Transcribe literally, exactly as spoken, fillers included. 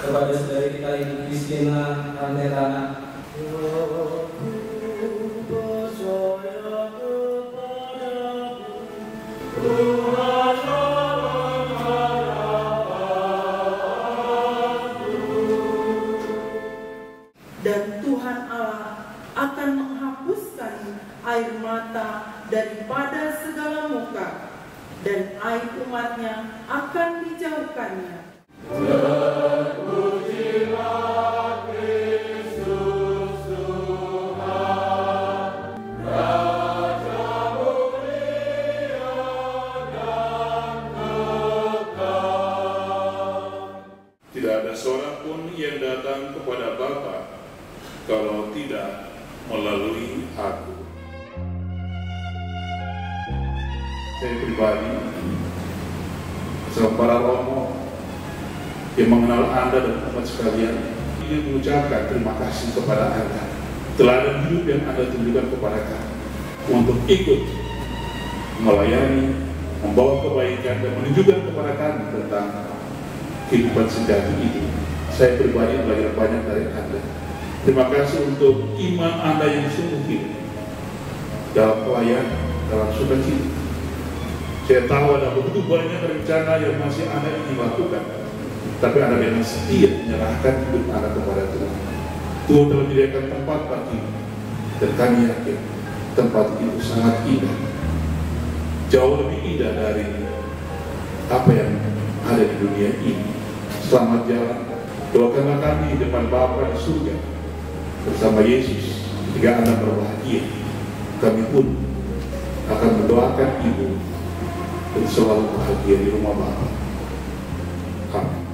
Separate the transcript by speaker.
Speaker 1: kepada saudari kita Ibu Kristina Rantera.
Speaker 2: Dan Tuhan Allah akan menghapuskan air mata daripada segala muka, dan aib umatnya akan dijauhkannya.
Speaker 3: Terpujilah Kristus Tuhan, Raja mulia dan kekal.
Speaker 4: Tidak ada seorang pun yang datang kepada Bapa kalau tidak melalui aku. Saya pribadi, bersama para romo yang mengenal Anda dan umat sekalian, ingin mengucapkan terima kasih kepada Anda. Teladan hidup yang Anda tunjukkan kepada kami untuk ikut melayani, membawa kebaikan dan menunjukkan kepada kami tentang kehidupan sejati itu. Saya pribadi belajar banyak dari Anda. Terima kasih untuk iman Anda yang sungguh hidup dalam pelayanan, dalam sukacita. Saya tahu ada begitu banyak rencana yang masih Anda ingin lakukan, tapi Anda dengan setia menyerahkan hidup Anda kepada Tuhan. Tuhan telah menyediakan tempat bagi, dan kami yakin tempat itu sangat indah, jauh lebih indah dari apa yang ada di dunia ini. Selamat jalan, doakanlah kami di depan Bapa di surga bersama Yesus. Ketika Anda berbahagia, kami pun akan mendoakan Ibu dan selalu bahagia di rumah Bapa. Amin.